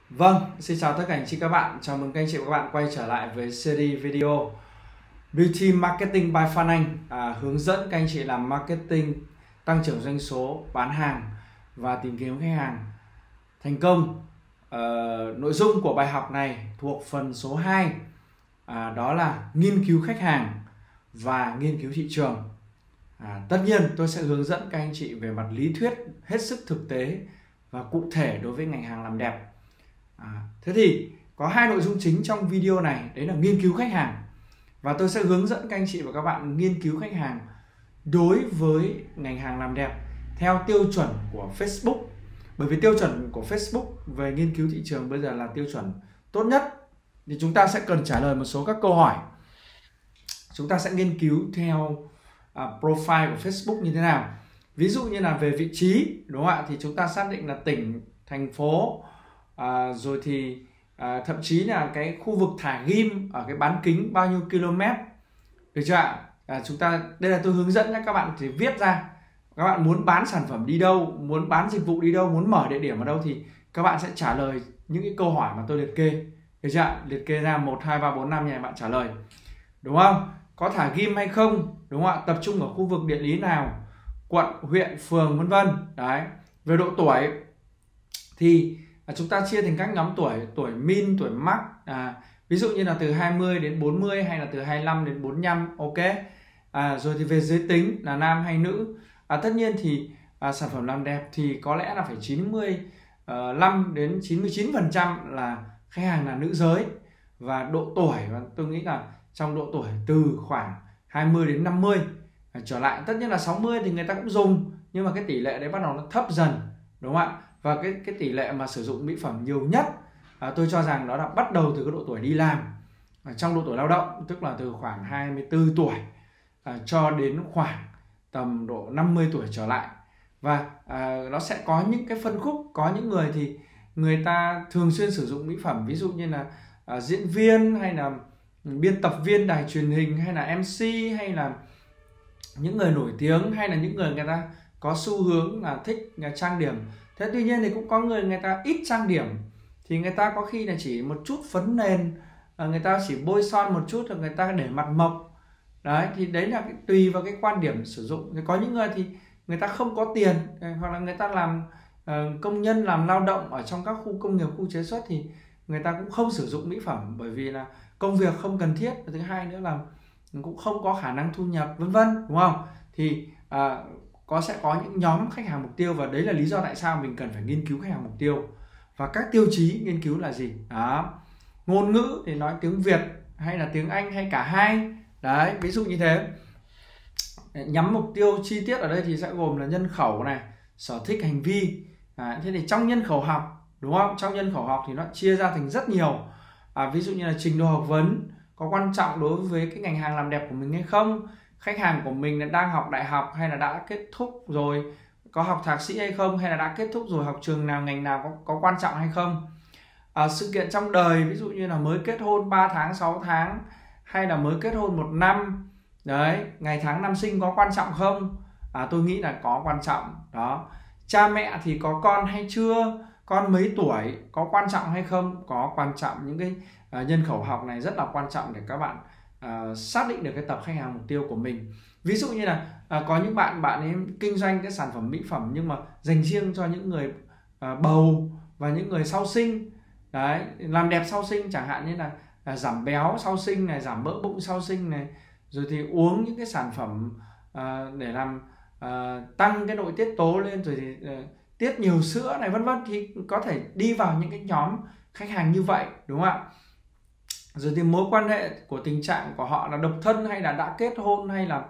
Vâng, xin chào tất cả anh chị các bạn. Chào mừng các anh chị và các bạn quay trở lại với series video Beauty Marketing by Phan Anh, hướng dẫn các anh chị làm marketing, tăng trưởng doanh số, bán hàng và tìm kiếm khách hàng thành công. Nội dung của bài học này thuộc phần số 2, đó là nghiên cứu khách hàng và nghiên cứu thị trường. Tất nhiên tôi sẽ hướng dẫn các anh chị về mặt lý thuyết hết sức thực tế và cụ thể đối với ngành hàng làm đẹp. Thế thì có hai nội dung chính trong video này, đấy là nghiên cứu khách hàng, và tôi sẽ hướng dẫn các anh chị và các bạn nghiên cứu khách hàng đối với ngành hàng làm đẹp theo tiêu chuẩn của Facebook. Bởi vì tiêu chuẩn của Facebook về nghiên cứu thị trường bây giờ là tiêu chuẩn tốt nhất, thì chúng ta sẽ cần trả lời một số các câu hỏi. Chúng ta sẽ nghiên cứu theo profile của Facebook như thế nào. Ví dụ như là về vị trí, đúng không ạ, thì chúng ta xác định là tỉnh, thành phố, rồi thì thậm chí là cái khu vực thả ghim ở cái bán kính bao nhiêu km, được chưa ạ? Chúng ta đây là tôi hướng dẫn các bạn thì viết ra. Các bạn muốn bán sản phẩm đi đâu, muốn bán dịch vụ đi đâu, muốn mở địa điểm ở đâu thì các bạn sẽ trả lời những cái câu hỏi mà tôi liệt kê, được chưa ạ? Liệt kê ra 1, 2, 3, 4, 5 nhà bạn trả lời, đúng không? Có thả ghim hay không, đúng không ạ? Tập trung ở khu vực địa lý nào, quận, huyện, phường, vân vân. Đấy. Về độ tuổi thì chúng ta chia thành các nhóm tuổi: tuổi min, tuổi max, ví dụ như là từ 20 đến 40 hay là từ 25 đến 45, ok. Rồi thì về giới tính là nam hay nữ. Tất nhiên thì sản phẩm làm đẹp thì có lẽ là phải 95 đến 99% là khách hàng là nữ giới, và độ tuổi, và tôi nghĩ là trong độ tuổi từ khoảng 20 đến 50 trở lại. Tất nhiên là 60 thì người ta cũng dùng, nhưng mà cái tỷ lệ đấy bắt đầu nó thấp dần, đúng không ạ? Và cái tỷ lệ mà sử dụng mỹ phẩm nhiều nhất, tôi cho rằng đó là bắt đầu từ cái độ tuổi đi làm, trong độ tuổi lao động, tức là từ khoảng 24 tuổi cho đến khoảng tầm độ 50 tuổi trở lại. Và nó sẽ có những cái phân khúc. Có những người thì người ta thường xuyên sử dụng mỹ phẩm, ví dụ như là diễn viên hay là biên tập viên đài truyền hình, hay là MC, hay là những người nổi tiếng, hay là những người ta có xu hướng là thích trang điểm. Thế tuy nhiên thì cũng có người ta ít trang điểm, thì người ta có khi là chỉ một chút phấn nền, người ta chỉ bôi son một chút rồi người ta để mặt mộc. Đấy, thì đấy là tùy vào cái quan điểm sử dụng. Thì có những người thì người ta không có tiền, hoặc là người ta làm công nhân, làm lao động ở trong các khu công nghiệp, khu chế xuất, thì người ta cũng không sử dụng mỹ phẩm, bởi vì là công việc không cần thiết, và thứ hai nữa là cũng không có khả năng thu nhập, vân vân, đúng không? Thì sẽ có những nhóm khách hàng mục tiêu, và đấy là lý do tại sao mình cần phải nghiên cứu khách hàng mục tiêu. Và các tiêu chí nghiên cứu là gì? Đó. Ngôn ngữ thì nói tiếng Việt hay là tiếng Anh hay cả hai. Đấy, ví dụ như thế. Nhắm mục tiêu chi tiết ở đây thì sẽ gồm là nhân khẩu này, sở thích, hành vi. Thế thì trong nhân khẩu học, đúng không? Trong nhân khẩu học thì nó chia ra thành rất nhiều. Ví dụ như là trình độ học vấn có quan trọng đối với cái ngành hàng làm đẹp của mình hay không? Khách hàng của mình là đang học đại học hay là đã kết thúc rồi, có học thạc sĩ hay không, hay là đã kết thúc rồi, học trường nào, ngành nào có quan trọng hay không? Sự kiện trong đời, ví dụ như là mới kết hôn 3 tháng, 6 tháng, hay là mới kết hôn 1 năm. Đấy, ngày tháng năm sinh có quan trọng không? Tôi nghĩ là có quan trọng. Đó. Cha mẹ thì có con hay chưa? Con mấy tuổi? Có quan trọng hay không? Có quan trọng. Những cái nhân khẩu học này rất là quan trọng để các bạn xác định được cái tập khách hàng mục tiêu của mình. Ví dụ như là có những bạn ấy kinh doanh cái sản phẩm mỹ phẩm nhưng mà dành riêng cho những người bầu và những người sau sinh. Đấy, làm đẹp sau sinh, chẳng hạn như là giảm béo sau sinh này, giảm mỡ bụng sau sinh này, rồi thì uống những cái sản phẩm để làm tăng cái nội tiết tố lên, rồi thì tiết nhiều sữa này, vân vân, thì có thể đi vào những cái nhóm khách hàng như vậy, đúng không ạ? Rồi thì mối quan hệ của tình trạng của họ là độc thân hay là đã kết hôn hay là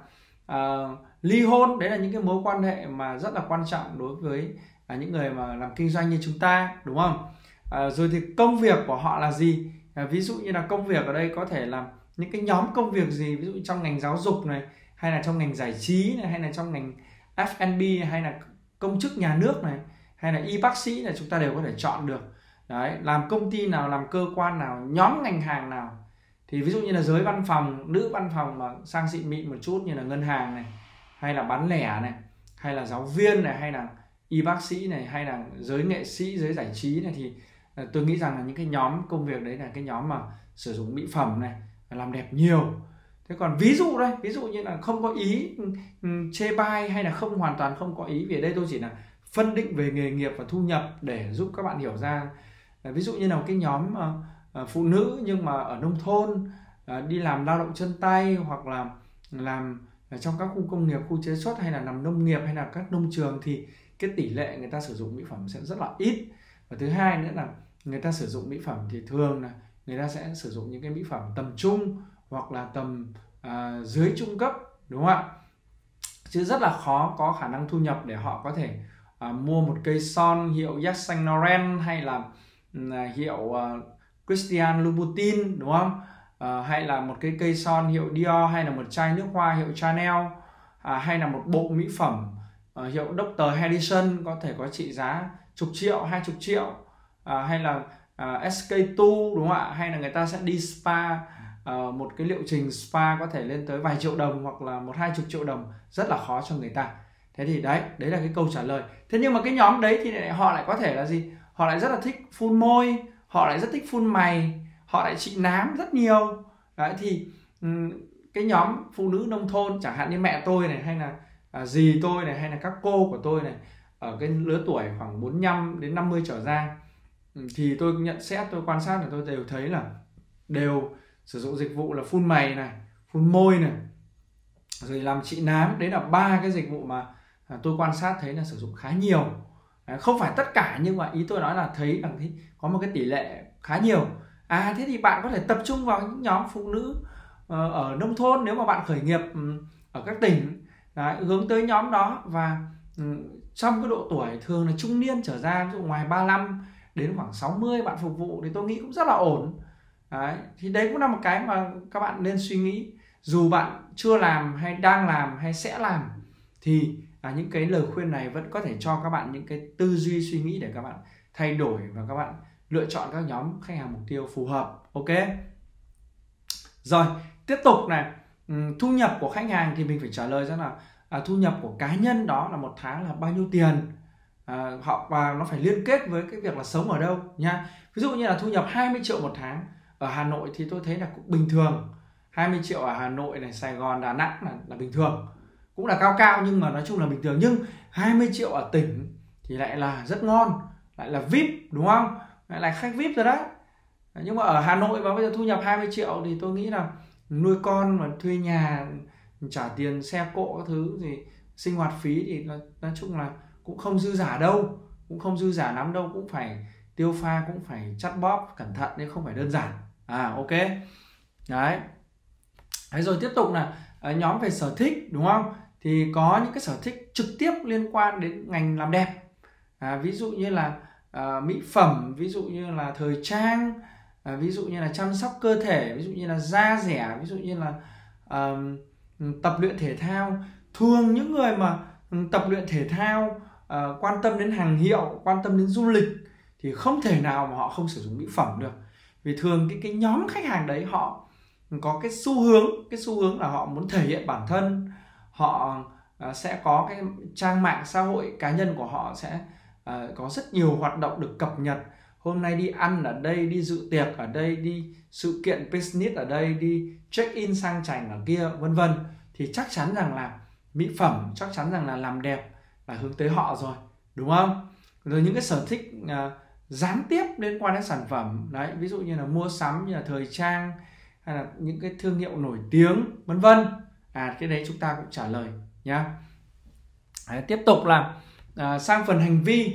ly hôn. Đấy là những cái mối quan hệ mà rất là quan trọng đối với những người mà làm kinh doanh như chúng ta, đúng không? Rồi thì công việc của họ là gì? Ví dụ như là công việc ở đây có thể là những cái nhóm công việc gì, ví dụ trong ngành giáo dục này, hay là trong ngành giải trí này, hay là trong ngành F&B này, hay là công chức nhà nước này, hay là y bác sĩ này, chúng ta đều có thể chọn được. Đấy, làm công ty nào, làm cơ quan nào, nhóm ngành hàng nào. Thì ví dụ như là giới văn phòng, nữ văn phòng mà sang xịn mịn một chút như là ngân hàng này, hay là bán lẻ này, hay là giáo viên này, hay là y bác sĩ này, hay là giới nghệ sĩ, giới giải trí này, thì tôi nghĩ rằng là những cái nhóm công việc đấy là cái nhóm mà sử dụng mỹ phẩm này, làm đẹp nhiều. Thế còn ví dụ như là không có ý chê bai hay là hoàn toàn không có ý, vì ở đây tôi chỉ là phân định về nghề nghiệp và thu nhập để giúp các bạn hiểu ra. Ví dụ như là một cái nhóm phụ nữ nhưng mà ở nông thôn, đi làm lao động chân tay, hoặc là làm ở trong các khu công nghiệp, khu chế xuất, hay là làm nông nghiệp, hay là các nông trường, thì cái tỷ lệ người ta sử dụng mỹ phẩm sẽ rất là ít. Và thứ hai nữa là người ta sử dụng mỹ phẩm thì thường là người ta sẽ sử dụng những cái mỹ phẩm tầm trung hoặc là tầm dưới trung cấp, đúng không ạ? Chứ rất là khó có khả năng thu nhập để họ có thể mua một cây son hiệu Yves Saint Laurent, hay là hiệu Christian Louboutin, đúng không? Hay là một cái cây son hiệu Dior, hay là một chai nước hoa hiệu Chanel, hay là một bộ mỹ phẩm hiệu Dr. Harrison có thể có trị giá chục triệu, 20 triệu, hay là SK2, đúng không ạ? Hay là người ta sẽ đi spa, một cái liệu trình spa có thể lên tới vài triệu đồng hoặc là 1-20 triệu đồng, rất là khó cho người ta. Thế thì đấy là cái câu trả lời. Thế nhưng mà cái nhóm đấy thì họ lại có thể là gì? Họ lại rất là thích phun môi, họ lại rất thích phun mày, họ lại trị nám rất nhiều. Đấy, thì cái nhóm phụ nữ nông thôn chẳng hạn như mẹ tôi này, hay là dì tôi này, hay là các cô của tôi này, ở cái lứa tuổi khoảng 45 đến 50 trở ra, thì tôi nhận xét, tôi quan sát là tôi đều thấy là đều sử dụng dịch vụ là phun mày này, phun môi này, rồi làm trị nám. Đấy là 3 cái dịch vụ mà tôi quan sát thấy là sử dụng khá nhiều. Không phải tất cả, nhưng mà ý tôi nói là thấy rằng có một cái tỷ lệ khá nhiều. Thế thì bạn có thể tập trung vào những nhóm phụ nữ ở nông thôn nếu mà bạn khởi nghiệp ở các tỉnh. Đấy, hướng tới nhóm đó, và trong cái độ tuổi thường là trung niên trở ra, ví dụ ngoài 35 đến khoảng 60 bạn phục vụ, thì tôi nghĩ cũng rất là ổn. Đấy, thì đấy cũng là một cái mà các bạn nên suy nghĩ. Dù bạn chưa làm hay đang làm hay sẽ làm, thì những cái lời khuyên này vẫn có thể cho các bạn những cái tư duy suy nghĩ để các bạn thay đổi và các bạn lựa chọn các nhóm khách hàng mục tiêu phù hợp. Ok. Rồi, tiếp tục này, thu nhập của khách hàng thì mình phải trả lời rằng là thu nhập của cá nhân đó là một tháng là bao nhiêu tiền, và nó phải liên kết với cái việc là sống ở đâu nha. Ví dụ như là thu nhập 20 triệu một tháng ở Hà Nội thì tôi thấy là cũng bình thường. 20 triệu ở Hà Nội này, Sài Gòn, Đà Nẵng là bình thường, cũng là cao nhưng mà nói chung là bình thường. Nhưng 20 triệu ở tỉnh thì lại là rất ngon, lại là VIP, đúng không? Lại là khách VIP rồi đấy. Nhưng mà ở Hà Nội mà bây giờ thu nhập 20 triệu thì tôi nghĩ là nuôi con mà thuê nhà, trả tiền xe cộ các thứ, thì sinh hoạt phí thì nói chung là cũng không dư giả đâu, cũng không dư giả lắm đâu, cũng phải tiêu pha, cũng phải chắt bóp cẩn thận nên không phải đơn giản. Ok. Đấy. Rồi tiếp tục là nhóm về sở thích, đúng không? Thì có những cái sở thích trực tiếp liên quan đến ngành làm đẹp. Ví dụ như là mỹ phẩm, ví dụ như là thời trang, ví dụ như là chăm sóc cơ thể, ví dụ như là da dẻ, ví dụ như là tập luyện thể thao. Thường những người mà tập luyện thể thao, quan tâm đến hàng hiệu, quan tâm đến du lịch, thì không thể nào mà họ không sử dụng mỹ phẩm được. Vì thường cái nhóm khách hàng đấy họ có cái xu hướng là họ muốn thể hiện bản thân. Họ sẽ có cái trang mạng xã hội cá nhân của họ, sẽ có rất nhiều hoạt động được cập nhật. Hôm nay đi ăn ở đây, đi dự tiệc ở đây, đi sự kiện business ở đây, đi check in sang chảnh ở kia, vân vân. Thì chắc chắn rằng là mỹ phẩm, chắc chắn rằng là làm đẹp là hướng tới họ rồi, đúng không? Rồi những cái sở thích gián tiếp liên quan đến sản phẩm đấy, ví dụ như là mua sắm, như là thời trang, hay là những cái thương hiệu nổi tiếng, vân vân. Cái đấy chúng ta cũng trả lời nhá. Tiếp tục là sang phần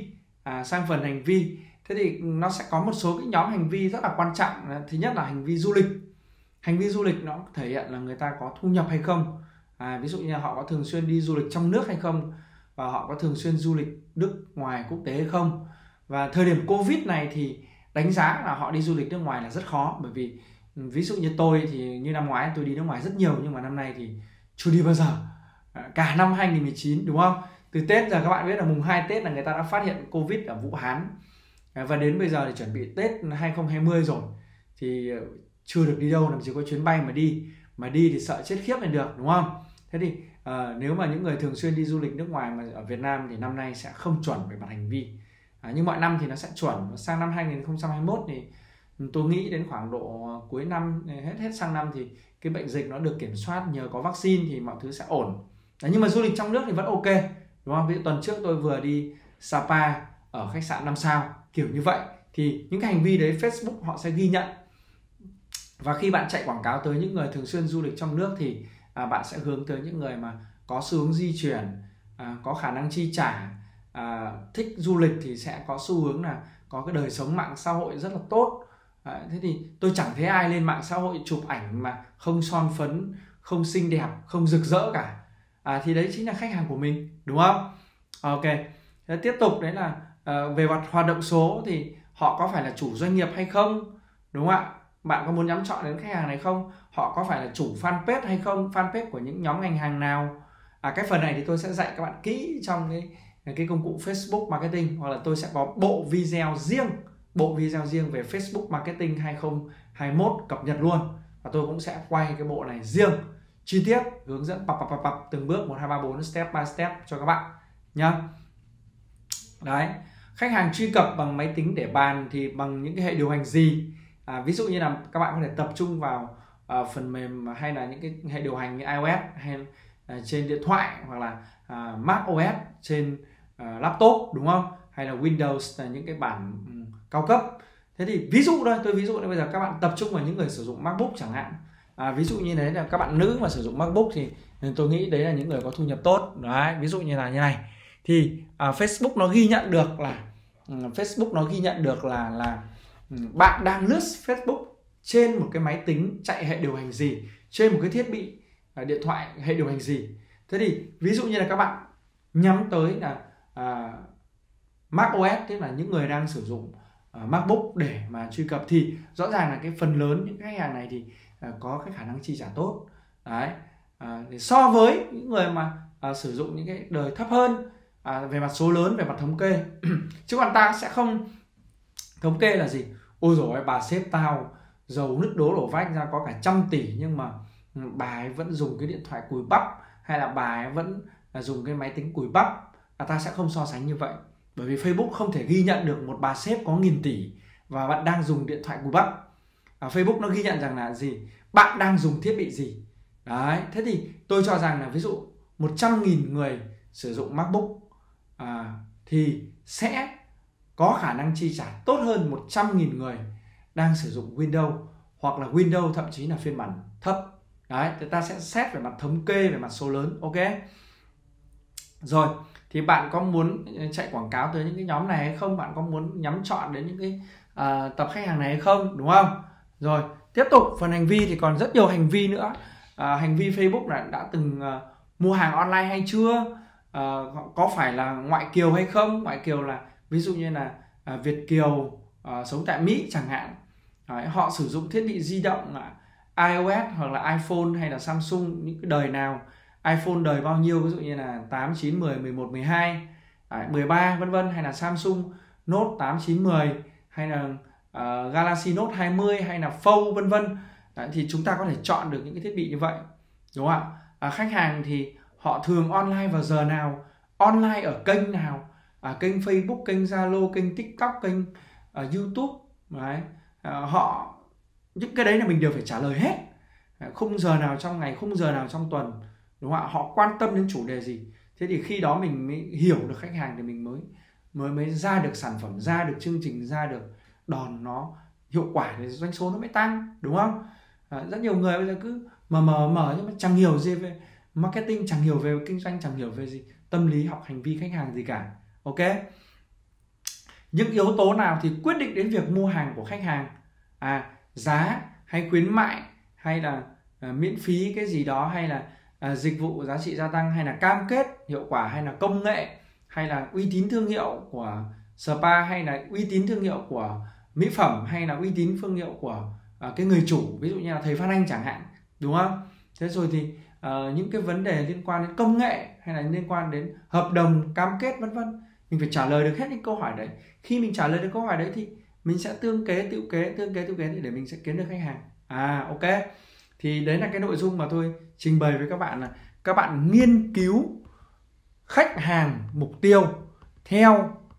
hành vi. Thế thì nó sẽ có một số cái nhóm hành vi rất là quan trọng. Thứ nhất là hành vi du lịch. Hành vi du lịch nó thể hiện là người ta có thu nhập hay không. Ví dụ như là họ có thường xuyên đi du lịch trong nước hay không, và họ có thường xuyên du lịch nước ngoài, quốc tế hay không. Và thời điểm Covid này thì đánh giá là họ đi du lịch nước ngoài là rất khó. Bởi vì ví dụ như tôi thì như năm ngoái tôi đi nước ngoài rất nhiều, nhưng mà năm nay thì chưa đi bao giờ, cả năm 2019, đúng không? Từ Tết giờ các bạn biết là mùng 2 Tết là người ta đã phát hiện Covid ở Vũ Hán, và đến bây giờ thì chuẩn bị Tết 2020 rồi thì chưa được đi đâu, làm gì có chuyến bay mà đi thì sợ chết khiếp này được, đúng không? Thế thì nếu mà những người thường xuyên đi du lịch nước ngoài mà ở Việt Nam thì năm nay sẽ không chuẩn về mặt hành vi. Nhưng mọi năm thì nó sẽ chuẩn. Sang năm 2021 thì tôi nghĩ đến khoảng độ cuối năm, hết sang năm thì cái bệnh dịch nó được kiểm soát, nhờ có vaccine thì mọi thứ sẽ ổn. Nhưng mà du lịch trong nước thì vẫn ok, đúng không? Ví dụ tuần trước tôi vừa đi Sapa ở khách sạn 5 sao kiểu như vậy, thì những cái hành vi đấy Facebook họ sẽ ghi nhận. Và khi bạn chạy quảng cáo tới những người thường xuyên du lịch trong nước thì bạn sẽ hướng tới những người mà có xu hướng di chuyển, có khả năng chi trả, thích du lịch thì sẽ có xu hướng là có cái đời sống mạng xã hội rất là tốt. Thế thì tôi chẳng thấy ai lên mạng xã hội chụp ảnh mà không son phấn, không xinh đẹp, không rực rỡ cả. Thì đấy chính là khách hàng của mình, đúng không? Ok. Thế tiếp tục đấy là về mặt hoạt động số thì họ có phải là chủ doanh nghiệp hay không, đúng không ạ? Bạn có muốn nhắm chọn đến khách hàng này không? Họ có phải là chủ fanpage hay không? Fanpage của những nhóm ngành hàng nào? Cái phần này thì tôi sẽ dạy các bạn kỹ trong cái công cụ Facebook Marketing, hoặc là tôi sẽ có bộ video riêng về Facebook Marketing 2021 cập nhật luôn. Và tôi cũng sẽ quay cái bộ này riêng, chi tiết, hướng dẫn từng bước 1, 2, 3, 4 step by step cho các bạn nhá. Đấy, khách hàng truy cập bằng máy tính để bàn thì bằng những cái hệ điều hành gì? Ví dụ như là các bạn có thể tập trung vào phần mềm hay là những cái hệ điều hành như iOS hay trên điện thoại, hoặc là macOS trên laptop, đúng không? Hay là Windows là những cái bản cao cấp. Thế thì ví dụ đây, tôi ví dụ đây, bây giờ các bạn tập trung vào những người sử dụng MacBook chẳng hạn. Ví dụ như đấy là các bạn nữ mà sử dụng MacBook thì tôi nghĩ đấy là những người có thu nhập tốt. Đấy, ví dụ như là như này. Thì Facebook nó ghi nhận được là bạn đang lướt Facebook trên một cái máy tính chạy hệ điều hành gì, trên một cái thiết bị điện thoại hệ điều hành gì. Thế thì ví dụ như là các bạn nhắm tới là macOS, tức là những người đang sử dụng MacBook để mà truy cập, thì rõ ràng là cái phần lớn những khách hàng này thì có cái khả năng chi trả tốt. Đấy, so với những người mà sử dụng những cái đời thấp hơn về mặt số lớn, về mặt thống kê. Chứ còn ta sẽ không thống kê là gì, ôi dồi ôi, bà sếp tao giàu nứt đố đổ vách ra, có cả 100 tỷ nhưng mà bà ấy vẫn dùng cái điện thoại cùi bắp, hay là bà ấy vẫn dùng cái máy tính cùi bắp. Ta sẽ không so sánh như vậy, bởi vì Facebook không thể ghi nhận được một bà sếp có 1000 tỷ và bạn đang dùng điện thoại cùi bắp. Facebook nó ghi nhận rằng là gì, bạn đang dùng thiết bị gì. Đấy, thế thì tôi cho rằng là ví dụ 100.000 người sử dụng MacBook thì sẽ có khả năng chi trả tốt hơn 100.000 người đang sử dụng Windows, hoặc là Windows thậm chí là phiên bản thấp. Đấy, thì ta sẽ xét về mặt thống kê, về mặt số lớn. Ok. Rồi, thì bạn có muốn chạy quảng cáo tới những cái nhóm này hay không? Bạn có muốn nhắm chọn đến những cái tập khách hàng này hay không? Đúng không? Rồi, tiếp tục phần hành vi thì còn rất nhiều hành vi nữa. Hành vi Facebook là đã từng mua hàng online hay chưa? Có phải là ngoại kiều hay không? Ngoại kiều là ví dụ như là Việt kiều sống tại Mỹ chẳng hạn. Đấy, họ sử dụng thiết bị di động iOS hoặc là iPhone hay là Samsung những cái đời nào, iPhone đời bao nhiêu, ví dụ như là 8, 9, 10, 11, 12, 13 vân vân, hay là Samsung Note 8, 9, 10, hay là Galaxy Note 20 hay là Fold vân vân. Thì chúng ta có thể chọn được những cái thiết bị như vậy, đúng không ạ? Khách hàng thì họ thường online vào giờ nào, online ở kênh nào, kênh Facebook, kênh Zalo, kênh TikTok, kênh YouTube. Đấy, họ những cái đấy là mình đều phải trả lời hết. Khung giờ nào trong ngày, khung giờ nào trong tuần, đúng không ạ? Họ quan tâm đến chủ đề gì. Thế thì khi đó mình mới hiểu được khách hàng, thì mình mới ra được sản phẩm, ra được chương trình, ra được đòn nó hiệu quả, thì doanh số nó mới tăng, đúng không? Rất nhiều người bây giờ cứ mở nhưng mà chẳng hiểu gì về marketing, chẳng hiểu về kinh doanh, chẳng hiểu về gì tâm lý học hành vi khách hàng gì cả. Ok. Những yếu tố nào thì quyết định đến việc mua hàng của khách hàng? Giá hay khuyến mại, hay là miễn phí cái gì đó, hay là dịch vụ giá trị gia tăng, hay là cam kết hiệu quả, hay là công nghệ, hay là uy tín thương hiệu của spa, hay là uy tín thương hiệu của mỹ phẩm, hay là uy tín thương hiệu của cái người chủ, ví dụ như là thầy Phan Anh chẳng hạn, đúng không? Thế rồi thì những cái vấn đề liên quan đến công nghệ, hay là liên quan đến hợp đồng, cam kết vân vân, mình phải trả lời được hết những câu hỏi đấy. Khi mình trả lời được câu hỏi đấy thì mình sẽ tương kế tựu kế để mình sẽ kiếm được khách hàng. Ok. Thì đấy là cái nội dung mà tôi trình bày với các bạn, là các bạn nghiên cứu khách hàng mục tiêu theo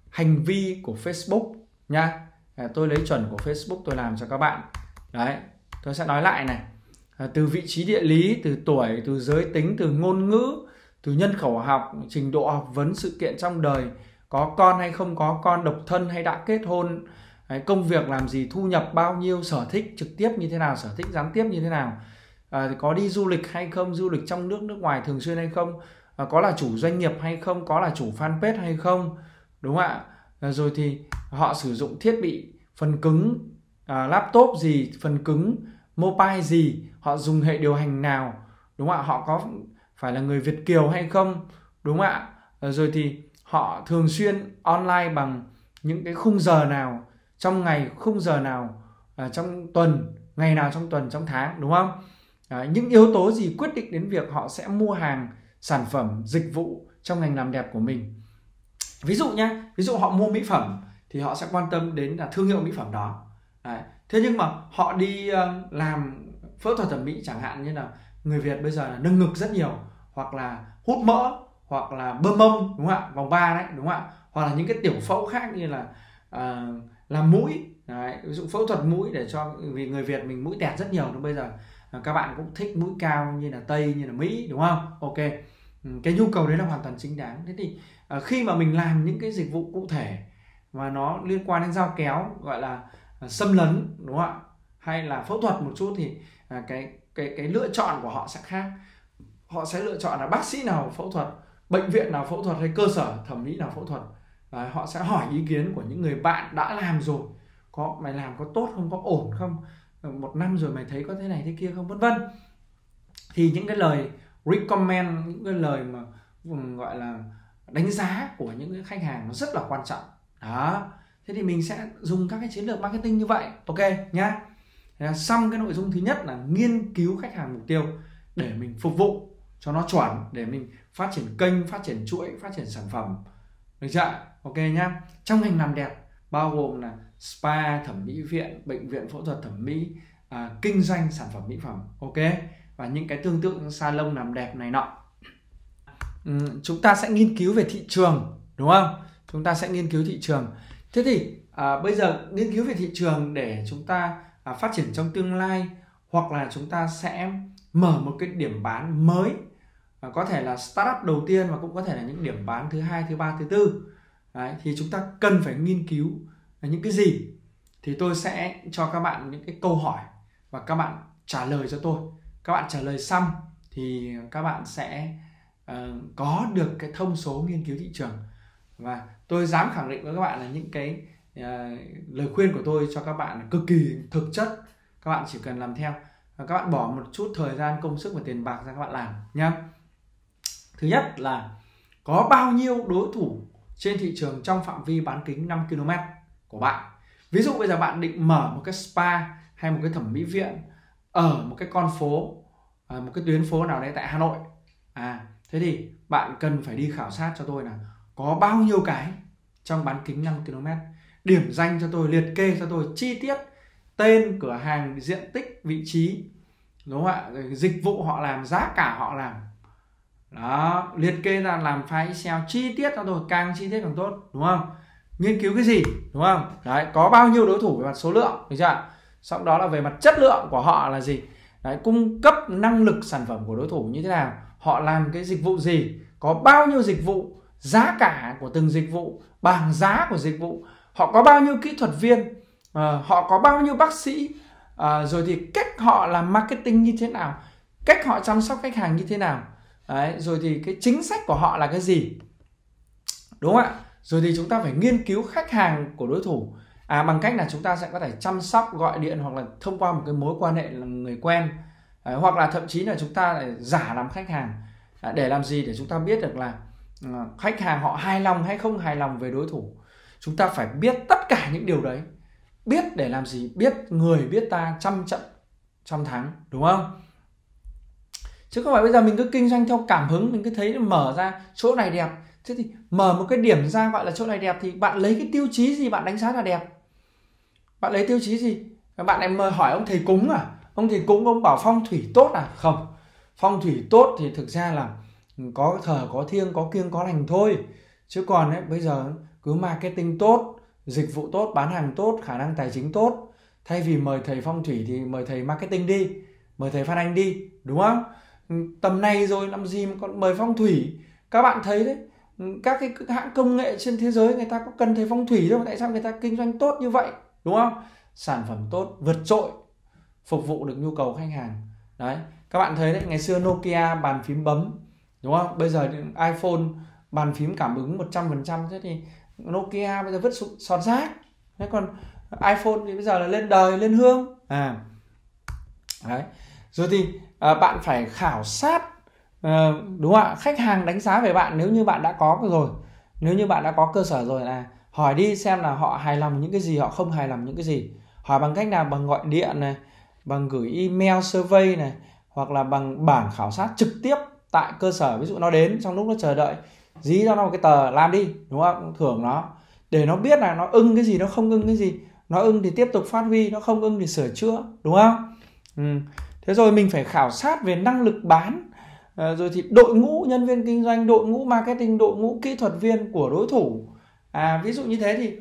hành vi của Facebook nha. Tôi lấy chuẩn của Facebook tôi làm cho các bạn. Đấy, tôi sẽ nói lại này. Từ vị trí địa lý, từ tuổi, từ giới tính, từ ngôn ngữ, từ nhân khẩu học, trình độ học vấn, sự kiện trong đời, có con hay không có con, độc thân hay đã kết hôn, công việc làm gì, thu nhập bao nhiêu, sở thích trực tiếp như thế nào, sở thích gián tiếp như thế nào, có đi du lịch hay không, du lịch trong nước, nước ngoài thường xuyên hay không, có là chủ doanh nghiệp hay không, có là chủ fanpage hay không, đúng không ạ? Rồi thì họ sử dụng thiết bị phần cứng laptop gì, phần cứng mobile gì, họ dùng hệ điều hành nào, đúng không ạ? Họ có phải là người Việt kiều hay không, đúng không ạ? Rồi thì họ thường xuyên online bằng những cái khung giờ nào trong ngày, khung giờ nào trong tuần, ngày nào trong tuần, trong tháng, đúng không? Những yếu tố gì quyết định đến việc họ sẽ mua hàng, sản phẩm, dịch vụ trong ngành làm đẹp của mình. Ví dụ nhé, ví dụ họ mua mỹ phẩm thì họ sẽ quan tâm đến là thương hiệu mỹ phẩm đó. Đấy. Thế nhưng mà họ đi làm phẫu thuật thẩm mỹ chẳng hạn như là người Việt bây giờ là nâng ngực rất nhiều, hoặc là hút mỡ, hoặc là bơm mông, đúng không ạ? Vòng 3 đấy, đúng không ạ? Hoặc là những cái tiểu phẫu khác như là làm mũi. Đấy. Ví dụ phẫu thuật mũi để cho, vì người Việt mình mũi tẹt rất nhiều, nên bây giờ các bạn cũng thích mũi cao như là Tây, như là Mỹ, đúng không? Ok, cái nhu cầu đấy là hoàn toàn chính đáng. Thế thì khi mà mình làm những cái dịch vụ cụ thể mà nó liên quan đến dao kéo, gọi là xâm lấn, đúng không ạ? Hay là phẫu thuật một chút thì cái lựa chọn của họ sẽ khác. Họ sẽ lựa chọn là bác sĩ nào phẫu thuật, bệnh viện nào phẫu thuật, hay cơ sở thẩm mỹ nào phẫu thuật. Họ sẽ hỏi ý kiến của những người bạn đã làm rồi. Mày làm có tốt không, có ổn không, 1 năm rồi mày thấy có thế này thế kia không, vân vân. Thì những cái lời recommend, những cái lời mà gọi là đánh giá của những cái khách hàng nó rất là quan trọng. Đó. Thế thì mình sẽ dùng các cái chiến lược marketing như vậy. Ok nhá. Xong cái nội dung thứ nhất là nghiên cứu khách hàng mục tiêu để mình phục vụ cho nó chuẩn, để mình phát triển kênh, phát triển chuỗi, phát triển sản phẩm. Được chưa? Ok nhá. Trong ngành làm đẹp bao gồm là spa, thẩm mỹ viện, bệnh viện phẫu thuật thẩm mỹ, kinh doanh sản phẩm mỹ phẩm. Ok. Và những cái tương tự salon làm đẹp này nọ. Chúng ta sẽ nghiên cứu về thị trường, đúng không? Chúng ta sẽ nghiên cứu thị trường. Thế thì bây giờ nghiên cứu về thị trường để chúng ta phát triển trong tương lai, hoặc là chúng ta sẽ mở một cái điểm bán mới, có thể là startup đầu tiên và cũng có thể là những điểm bán thứ 2, thứ 3, thứ 4. Đấy, thì chúng ta cần phải nghiên cứu những cái gì. Thì tôi sẽ cho các bạn những cái câu hỏi và các bạn trả lời cho tôi. Các bạn trả lời xong thì các bạn sẽ có được cái thông số nghiên cứu thị trường. Và tôi dám khẳng định với các bạn là những cái lời khuyên của tôi cho các bạn là cực kỳ thực chất. Các bạn chỉ cần làm theo và các bạn bỏ một chút thời gian, công sức và tiền bạc ra các bạn làm nhé. Thứ nhất là có bao nhiêu đối thủ trên thị trường trong phạm vi bán kính 5 km của bạn. Ví dụ bây giờ bạn định mở một cái spa hay một cái thẩm mỹ viện ở một cái con phố, một cái tuyến phố nào đấy tại Hà Nội. Thế thì bạn cần phải đi khảo sát cho tôi là có bao nhiêu cái trong bán kính 5 km. Điểm danh cho tôi, liệt kê cho tôi chi tiết tên cửa hàng, diện tích, vị trí, đúng không ạ? Dịch vụ họ làm, giá cả họ làm. Đó, liệt kê ra, làm file Excel chi tiết cho tôi, càng chi tiết càng tốt, đúng không? Nghiên cứu cái gì, đúng không? Đấy, có bao nhiêu đối thủ về mặt số lượng, được chưa? Sau đó là về mặt chất lượng của họ là gì? Đấy, cung cấp năng lực sản phẩm của đối thủ như thế nào? Họ làm cái dịch vụ gì? Có bao nhiêu dịch vụ? Giá cả của từng dịch vụ, bảng giá của dịch vụ, họ có bao nhiêu kỹ thuật viên, họ có bao nhiêu bác sĩ, rồi thì cách họ làm marketing như thế nào, cách họ chăm sóc khách hàng như thế nào. Đấy, rồi thì cái chính sách của họ là cái gì, đúng không ạ? Rồi thì chúng ta phải nghiên cứu khách hàng của đối thủ bằng cách là chúng ta sẽ có thể chăm sóc, gọi điện, hoặc là thông qua một cái mối quan hệ là người quen. Hoặc là thậm chí là chúng ta lại giả làm khách hàng. Để làm gì? Để chúng ta biết được là khách hàng họ hài lòng hay không hài lòng về đối thủ. Chúng ta phải biết tất cả những điều đấy. Biết để làm gì? Biết người biết ta, trăm trận trăm thắng, đúng không? Chứ không phải bây giờ mình cứ kinh doanh theo cảm hứng, mình cứ thấy mở ra chỗ này đẹp, thế thì mở một cái điểm ra gọi là chỗ này đẹp, thì bạn lấy cái tiêu chí gì bạn đánh giá là đẹp? Bạn lấy tiêu chí gì? Bạn em mời hỏi ông thầy cúng ông thầy cúng ông bảo phong thủy tốt không, phong thủy tốt thì thực ra là có thờ có thiêng, có kiêng có lành thôi. Chứ còn ấy, bây giờ cứ marketing tốt, dịch vụ tốt, bán hàng tốt, khả năng tài chính tốt. Thay vì mời thầy phong thủy thì mời thầy marketing đi, mời thầy Phan Anh đi, đúng không? Tầm này rồi làm gì mà còn mời phong thủy. Các bạn thấy đấy, các cái hãng công nghệ trên thế giới người ta có cần thầy phong thủy đâu, tại sao người ta kinh doanh tốt như vậy, đúng không? Sản phẩm tốt, vượt trội, phục vụ được nhu cầu khách hàng. Đấy, các bạn thấy đấy, ngày xưa Nokia bàn phím bấm, đúng không? Bây giờ iPhone bàn phím cảm ứng 100%, thế thì Nokia bây giờ vứt sọt rác. Thế còn iPhone thì bây giờ là lên đời, lên hương. Đấy. Rồi thì bạn phải khảo sát, đúng không ạ? Khách hàng đánh giá về bạn, nếu như bạn đã có rồi, nếu như bạn đã có cơ sở rồi, là hỏi đi xem là họ hài lòng những cái gì, họ không hài lòng những cái gì. Hỏi bằng cách nào? Bằng gọi điện này, bằng gửi email survey này, hoặc là bằng bảng khảo sát trực tiếp tại cơ sở. Ví dụ nó đến trong lúc nó chờ đợi, dí cho nó một cái tờ làm đi, đúng không? Thưởng nó, để nó biết là nó ưng cái gì, nó không ưng cái gì. Nó ưng thì tiếp tục phát huy, nó không ưng thì sửa chữa, đúng không? Thế rồi mình phải khảo sát về năng lực bán, rồi thì đội ngũ nhân viên kinh doanh, đội ngũ marketing, đội ngũ kỹ thuật viên của đối thủ. Ví dụ như thế thì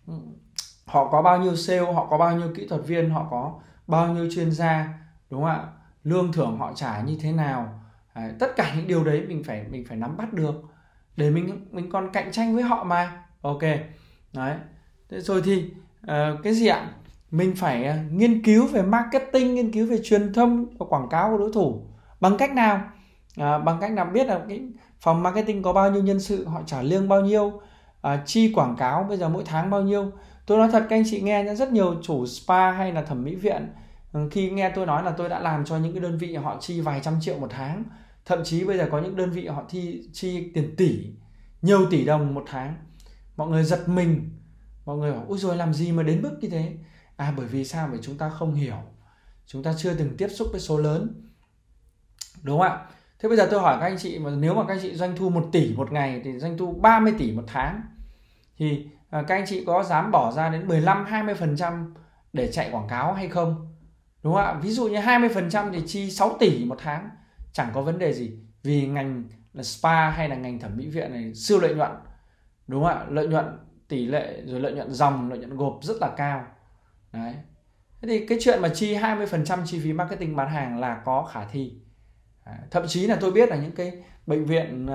họ có bao nhiêu sale, họ có bao nhiêu kỹ thuật viên, họ có bao nhiêu chuyên gia, đúng không ạ? Lương thưởng họ trả như thế nào? Tất cả những điều đấy mình phải nắm bắt được để mình còn cạnh tranh với họ mà. Ok. Đấy. Thế rồi thì cái gì ạ? Mình phải nghiên cứu về marketing, nghiên cứu về truyền thông và quảng cáo của đối thủ. Bằng cách nào? Bằng cách nào biết là cái phòng marketing có bao nhiêu nhân sự, họ trả lương bao nhiêu, chi quảng cáo bây giờ mỗi tháng bao nhiêu. Tôi nói thật các anh chị nghe, rất nhiều chủ spa hay là thẩm mỹ viện khi nghe tôi nói là tôi đã làm cho những cái đơn vị họ chi vài trăm triệu một tháng, thậm chí bây giờ có những đơn vị họ chi tiền tỷ, nhiều tỷ đồng một tháng. Mọi người giật mình, mọi người bảo ôi rồi làm gì mà đến mức như thế. Bởi vì sao? Bởi chúng ta không hiểu, chúng ta chưa từng tiếp xúc với số lớn, đúng không ạ? Thế bây giờ tôi hỏi các anh chị, mà nếu mà các anh chị doanh thu 1 tỷ một ngày thì doanh thu 30 tỷ một tháng, thì các anh chị có dám bỏ ra đến 15-20% để chạy quảng cáo hay không? Đúng không ạ? Ví dụ như 20% thì chi 6 tỷ một tháng, chẳng có vấn đề gì. Vì ngành là spa hay là ngành thẩm mỹ viện này siêu lợi nhuận, đúng không ạ? Lợi nhuận tỷ lệ, rồi lợi nhuận dòng, lợi nhuận gộp rất là cao. Đấy. Thế thì cái chuyện mà chi 20% chi phí marketing bán hàng là có khả thi. Thậm chí là tôi biết là những cái bệnh viện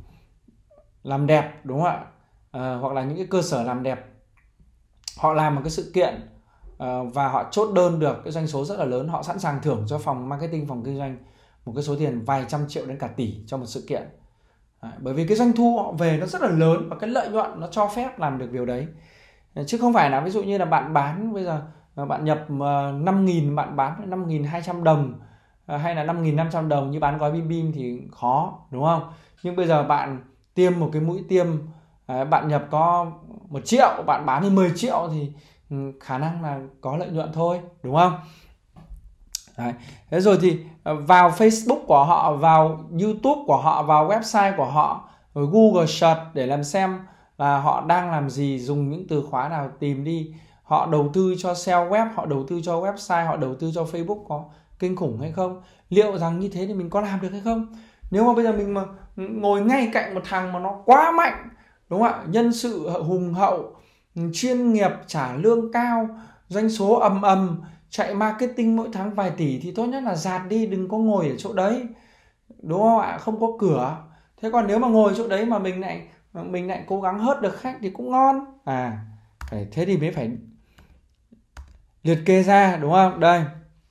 làm đẹp, đúng không ạ? Hoặc là những cái cơ sở làm đẹp, họ làm một cái sự kiện và họ chốt đơn được cái doanh số rất là lớn, họ sẵn sàng thưởng cho phòng marketing, phòng kinh doanh một cái số tiền vài trăm triệu đến cả tỷ cho một sự kiện. Bởi vì cái doanh thu họ về nó rất là lớn và cái lợi nhuận nó cho phép làm được điều đấy. Chứ không phải là ví dụ như là bạn bán bây giờ bạn nhập 5.000, bạn bán 5.200 đồng hay là 5.500 đồng như bán gói bim bim thì khó, đúng không? Nhưng bây giờ bạn tiêm một cái mũi tiêm, bạn nhập có 1 triệu, bạn bán đi 10 triệu thì khả năng là có lợi nhuận thôi, đúng không? Đấy. Thế rồi thì vào Facebook của họ, vào YouTube của họ, vào website của họ, rồi Google Search để làm xem là họ đang làm gì, dùng những từ khóa nào, tìm đi. Họ đầu tư cho SEO web, họ đầu tư cho website, họ đầu tư cho Facebook có kinh khủng hay không? Liệu rằng như thế thì mình có làm được hay không? Nếu mà bây giờ mình mà ngồi ngay cạnh một thằng mà nó quá mạnh, đúng không ạ? Nhân sự hùng hậu, chuyên nghiệp, trả lương cao, doanh số ầm, chạy marketing mỗi tháng vài tỷ, thì tốt nhất là dạt đi, đừng có ngồi ở chỗ đấy, đúng không ạ? Không có cửa. Thế còn nếu mà ngồi chỗ đấy mà mình lại cố gắng hớt được khách thì cũng ngon. Thế thì mới phải liệt kê ra, đúng không? Đây,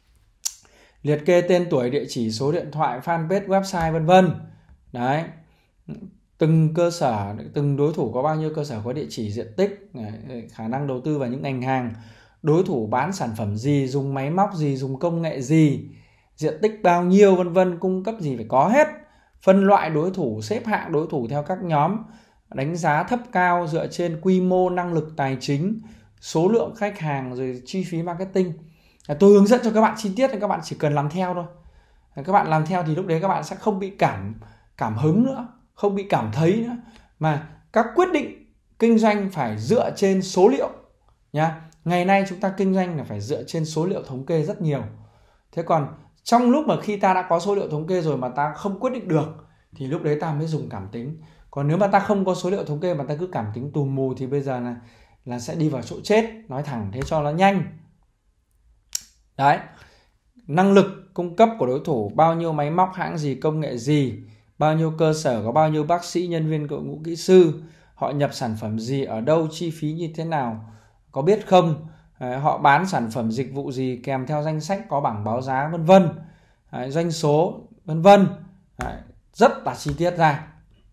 liệt kê tên tuổi, địa chỉ, số điện thoại, fanpage, website, vân vân. Đấy, từng cơ sở, từng đối thủ có bao nhiêu cơ sở, có địa chỉ, diện tích, khả năng đầu tư vào những ngành hàng, đối thủ bán sản phẩm gì, dùng máy móc gì, dùng công nghệ gì, diện tích bao nhiêu, vân vân, cung cấp gì phải có hết. Phân loại đối thủ, xếp hạng đối thủ theo các nhóm, đánh giá thấp cao dựa trên quy mô, năng lực tài chính, số lượng khách hàng, rồi chi phí marketing. Tôi hướng dẫn cho các bạn chi tiết, các bạn chỉ cần làm theo thôi. Các bạn làm theo thì lúc đấy các bạn sẽ không bị cảm hứng nữa, không bị cảm thấy nữa, mà các quyết định kinh doanh phải dựa trên số liệu nhá. Ngày nay chúng ta kinh doanh là phải dựa trên số liệu thống kê rất nhiều. Thế còn trong lúc mà khi ta đã có số liệu thống kê rồi mà ta không quyết định được thì lúc đấy ta mới dùng cảm tính. Còn nếu mà ta không có số liệu thống kê mà ta cứ cảm tính tùm mù thì bây giờ là sẽ đi vào chỗ chết, nói thẳng thế cho nó nhanh. Đấy, năng lực cung cấp của đối thủ, bao nhiêu máy móc hãng gì, công nghệ gì, bao nhiêu cơ sở, có bao nhiêu bác sĩ, nhân viên, đội ngũ kỹ sư, họ nhập sản phẩm gì, ở đâu, chi phí như thế nào, có biết không, họ bán sản phẩm dịch vụ gì, kèm theo danh sách, có bảng báo giá, vân vân, doanh số, vân vân, rất là chi tiết ra.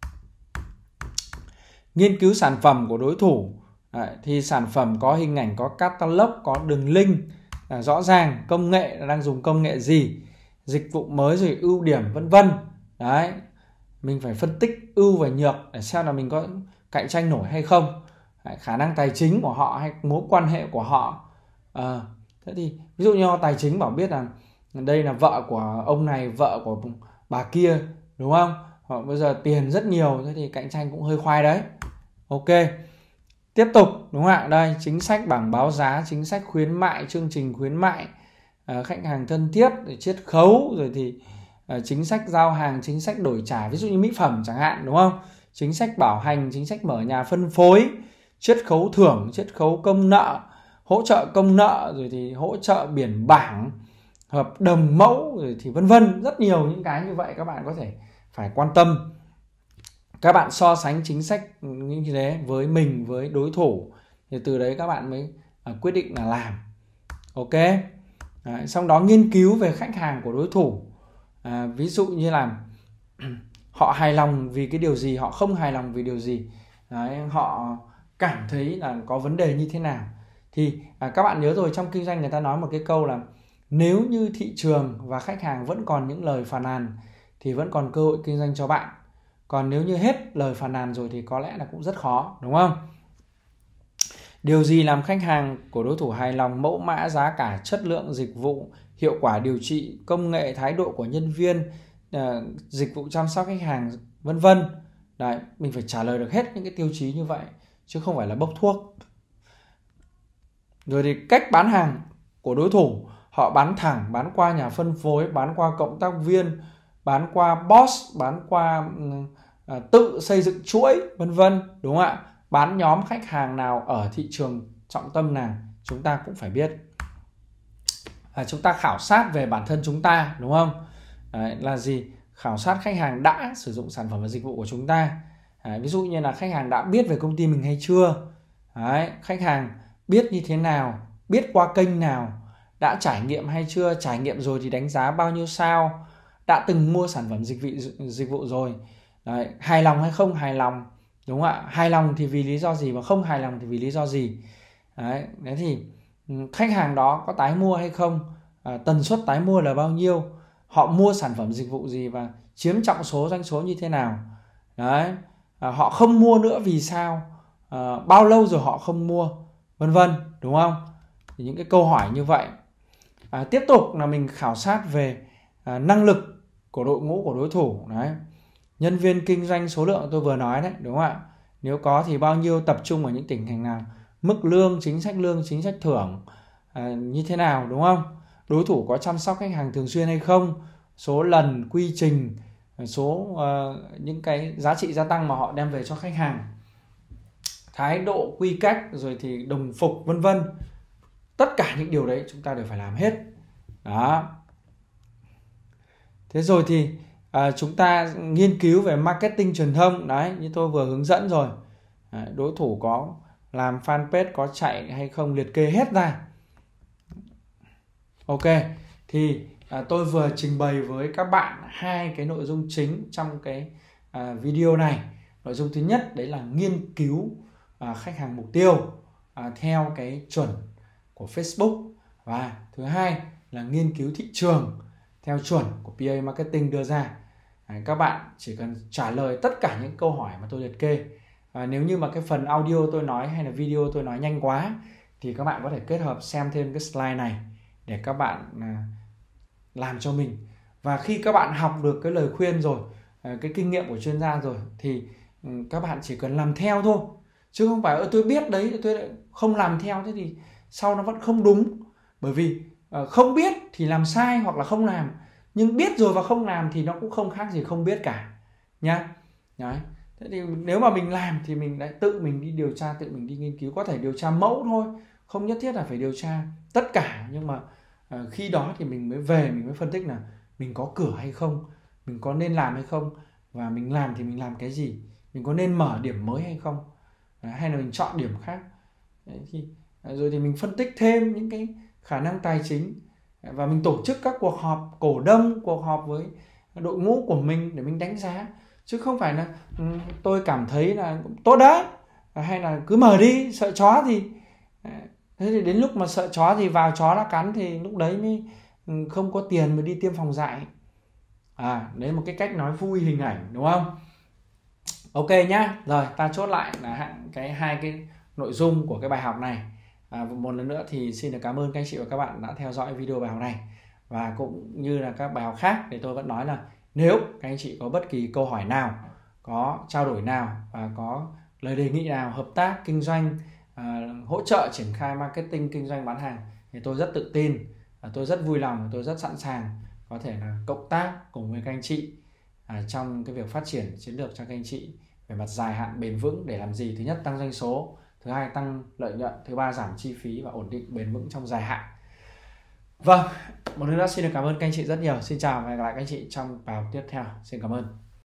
Nghiên cứu sản phẩm của đối thủ. Thì sản phẩm có hình ảnh, có catalog, có đường link rõ ràng, công nghệ đang dùng công nghệ gì, dịch vụ mới rồi ưu điểm, vân vân. Đấy, mình phải phân tích ưu và nhược để xem là mình có cạnh tranh nổi hay không. Khả năng tài chính của họ hay mối quan hệ của họ. Thế thì ví dụ như tài chính bảo biết là đây là vợ của ông này, vợ của bà kia, đúng không? Họ bây giờ tiền rất nhiều, thế thì cạnh tranh cũng hơi khoai đấy. Ok, tiếp tục, đúng không ạ? Đây, chính sách bảng báo giá, chính sách khuyến mại, chương trình khuyến mại, khách hàng thân thiết, rồi chiết khấu, rồi thì chính sách giao hàng, chính sách đổi trả, ví dụ như mỹ phẩm chẳng hạn, đúng không? Chính sách bảo hành, chính sách mở nhà phân phối, chiết khấu thưởng, chiết khấu công nợ, hỗ trợ công nợ, rồi thì hỗ trợ biển bảng, hợp đồng mẫu, rồi thì vân vân, rất nhiều những cái như vậy các bạn có thể phải quan tâm. Các bạn so sánh chính sách như thế với mình, với đối thủ, thì từ đấy các bạn mới quyết định là làm. Ok. Sau đó nghiên cứu về khách hàng của đối thủ. Ví dụ như là họ hài lòng vì cái điều gì, họ không hài lòng vì điều gì. Đấy, họ cảm thấy là có vấn đề như thế nào. Thì các bạn nhớ rồi, trong kinh doanh người ta nói một cái câu là nếu như thị trường và khách hàng vẫn còn những lời phàn nàn thì vẫn còn cơ hội kinh doanh cho bạn. Còn nếu như hết lời phàn nàn rồi thì có lẽ là cũng rất khó, đúng không? Điều gì làm khách hàng của đối thủ hài lòng? Mẫu mã, giá cả, chất lượng dịch vụ, hiệu quả điều trị, công nghệ, thái độ của nhân viên, dịch vụ chăm sóc khách hàng, vân vân. Đấy, mình phải trả lời được hết những cái tiêu chí như vậy chứ không phải là bốc thuốc. Rồi thì cách bán hàng của đối thủ, họ bán thẳng, bán qua nhà phân phối, bán qua cộng tác viên, bán qua boss, bán qua tự xây dựng chuỗi, vân vân, đúng không ạ? Bán nhóm khách hàng nào ở thị trường trọng tâm nào chúng ta cũng phải biết. Chúng ta khảo sát về bản thân chúng ta, đúng không? Đấy, là gì? Khảo sát khách hàng đã sử dụng sản phẩm và dịch vụ của chúng ta. Ví dụ như là khách hàng đã biết về công ty mình hay chưa? Đấy, khách hàng biết như thế nào, biết qua kênh nào, đã trải nghiệm hay chưa, trải nghiệm rồi thì đánh giá bao nhiêu sao, đã từng mua sản phẩm dịch vụ rồi. Đấy, hài lòng hay không hài lòng, đúng không ạ? Hài lòng thì vì lý do gì và không hài lòng thì vì lý do gì. Đấy thì khách hàng đó có tái mua hay không, tần suất tái mua là bao nhiêu, họ mua sản phẩm dịch vụ gì và chiếm trọng số doanh số như thế nào. Đấy, họ không mua nữa vì sao, bao lâu rồi họ không mua, vân vân, đúng không? Thì những cái câu hỏi như vậy. Tiếp tục là mình khảo sát về năng lực của đội ngũ của đối thủ. Đấy, nhân viên kinh doanh số lượng tôi vừa nói đấy, đúng không ạ? Nếu có thì bao nhiêu, tập trung ở những tỉnh thành nào, mức lương, chính sách thưởng như thế nào, đúng không? Đối thủ có chăm sóc khách hàng thường xuyên hay không, số lần, quy trình, số những cái giá trị gia tăng mà họ đem về cho khách hàng, thái độ, quy cách, rồi thì đồng phục, vân vân. Tất cả những điều đấy chúng ta đều phải làm hết. Đó. Thế rồi thì chúng ta nghiên cứu về marketing truyền thông. Đấy, như tôi vừa hướng dẫn rồi. Đối thủ có làm fanpage, có chạy hay không, liệt kê hết ra. Ok, thì tôi vừa trình bày với các bạn hai cái nội dung chính trong cái video này. Nội dung thứ nhất đấy là nghiên cứu khách hàng mục tiêu theo cái chuẩn của Facebook. Và thứ hai là nghiên cứu thị trường theo chuẩn của PA Marketing đưa ra. Các bạn chỉ cần trả lời tất cả những câu hỏi mà tôi liệt kê. Nếu như mà cái phần audio tôi nói hay là video tôi nói nhanh quá thì các bạn có thể kết hợp xem thêm cái slide này để các bạn làm cho mình. Và khi các bạn học được cái lời khuyên rồi, cái kinh nghiệm của chuyên gia rồi thì các bạn chỉ cần làm theo thôi. Chứ không phải tôi biết đấy tôi lại không làm theo, thế thì sau nó vẫn không đúng. Bởi vì không biết thì làm sai hoặc là không làm, nhưng biết rồi và không làm thì nó cũng không khác gì không biết cả nhá. Đấy. Thế thì nếu mà mình làm thì mình lại tự mình đi điều tra, tự mình đi nghiên cứu, có thể điều tra mẫu thôi, không nhất thiết là phải điều tra tất cả. Nhưng mà khi đó thì mình mới về, mình mới phân tích là mình có cửa hay không, mình có nên làm hay không, và mình làm thì mình làm cái gì, mình có nên mở điểm mới hay không, hay là mình chọn điểm khác. Đấy, thì rồi thì mình phân tích thêm những cái khả năng tài chính, và mình tổ chức các cuộc họp cổ đông, cuộc họp với đội ngũ của mình để mình đánh giá, chứ không phải là tôi cảm thấy là tốt đấy, hay là cứ mở đi, sợ chó gì. Thế thì đến lúc mà sợ chó thì vào chó nó cắn, thì lúc đấy mới không có tiền mà đi tiêm phòng dại. Đấy là một cái cách nói vui hình ảnh, đúng không? Ok nhá. Rồi ta chốt lại là hai cái nội dung của cái bài học này. Một lần nữa thì xin được cảm ơn các anh chị và các bạn đã theo dõi video bài học này. Và cũng như là các bài học khác thì tôi vẫn nói là nếu các anh chị có bất kỳ câu hỏi nào, có trao đổi nào, và có lời đề nghị nào hợp tác kinh doanh, hỗ trợ triển khai marketing kinh doanh bán hàng, thì tôi rất tự tin, tôi rất vui lòng, tôi rất sẵn sàng có thể là cộng tác cùng với các anh chị trong cái việc phát triển chiến lược cho các anh chị về mặt dài hạn bền vững, để làm gì? Thứ nhất, tăng doanh số; thứ hai, tăng lợi nhuận; thứ ba, giảm chi phí và ổn định bền vững trong dài hạn. Vâng, một lần nữa xin được cảm ơn các anh chị rất nhiều. Xin chào và hẹn gặp lại các anh chị trong bài học tiếp theo. Xin cảm ơn.